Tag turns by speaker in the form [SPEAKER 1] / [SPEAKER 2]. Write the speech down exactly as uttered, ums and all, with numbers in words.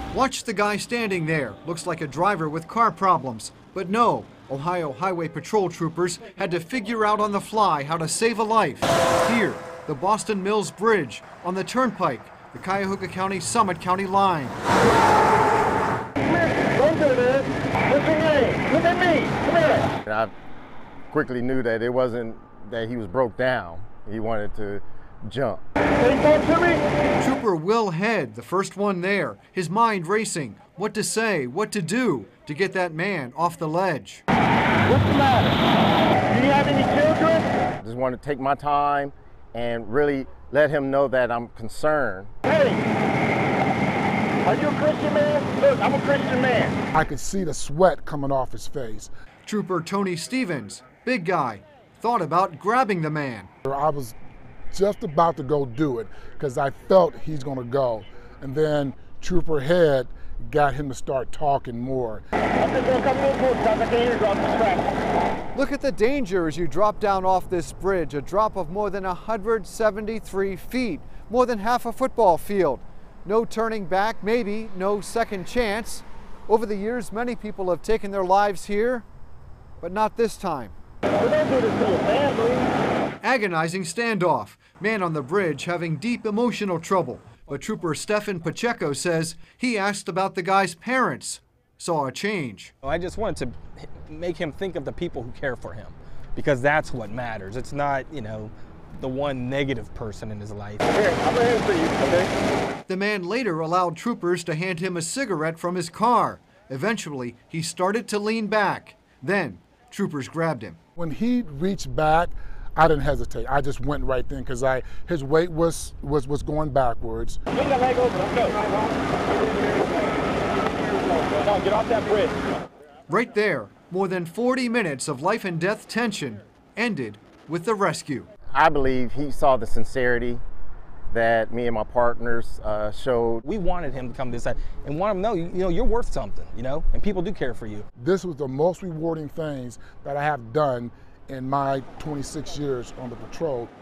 [SPEAKER 1] Watch the guy standing there. Looks like a driver with car problems. But no, Ohio Highway Patrol troopers had to figure out on the fly how to save a life. Here, the Boston Mills Bridge on the Turnpike, the Cuyahoga County-Summit County line.
[SPEAKER 2] Don't do this. What's your name? Look at me. Come here.
[SPEAKER 3] I quickly knew that it wasn't that he was broke down. He wanted to jump.
[SPEAKER 2] Can you talk to me?
[SPEAKER 1] Trooper Will Head, the first one there, his mind racing, what to say, what to do to get that man off the ledge.
[SPEAKER 2] What's the matter? Do you have any children?
[SPEAKER 3] I just wanted to take my time and really let him know that I'm concerned.
[SPEAKER 2] Hey, are you a Christian man? Look, I'm a Christian man.
[SPEAKER 4] I could see the sweat coming off his face.
[SPEAKER 1] Trooper Tony Stevens, big guy, thought about grabbing the man.
[SPEAKER 4] I was just about to go do it because I felt he's going to go. And then Trooper Head got him to start talking more.
[SPEAKER 2] I'm just going to come a little closer because I can't hear you. I'm distracted.
[SPEAKER 1] Look at the danger as you drop down off this bridge, a drop of more than one hundred seventy-three feet, more than half a football field. No turning back, maybe no second chance. Over the years, many people have taken their lives here, but not this time.
[SPEAKER 2] Well, don't do this to your family.
[SPEAKER 1] Agonizing standoff. Man on the bridge having deep emotional trouble. But Trooper Stefan Pacheco says he asked about the guy's parents. Saw a change.
[SPEAKER 5] I just wanted to make him think of the people who care for him, because that's what matters. It's not, you know, the one negative person in his life.
[SPEAKER 2] Here, I'm going to see you, okay?
[SPEAKER 1] The man later allowed troopers to hand him a cigarette from his car. Eventually, he started to lean back. Then, troopers grabbed him.
[SPEAKER 4] When he reached back, I didn't hesitate. I just went right then because I his weight was was was going backwards.
[SPEAKER 2] Get that leg over. Let's go. Come on, get off that bridge.
[SPEAKER 1] Right there, more than forty minutes of life and death tension ended with the rescue.
[SPEAKER 3] I believe he saw the sincerity that me and my partners uh, showed.
[SPEAKER 5] We wanted him to come to this side and want him to know, you know, you're worth something, you know, and people do care for you.
[SPEAKER 4] This was the most rewarding things that I have done in my twenty-six years on the patrol.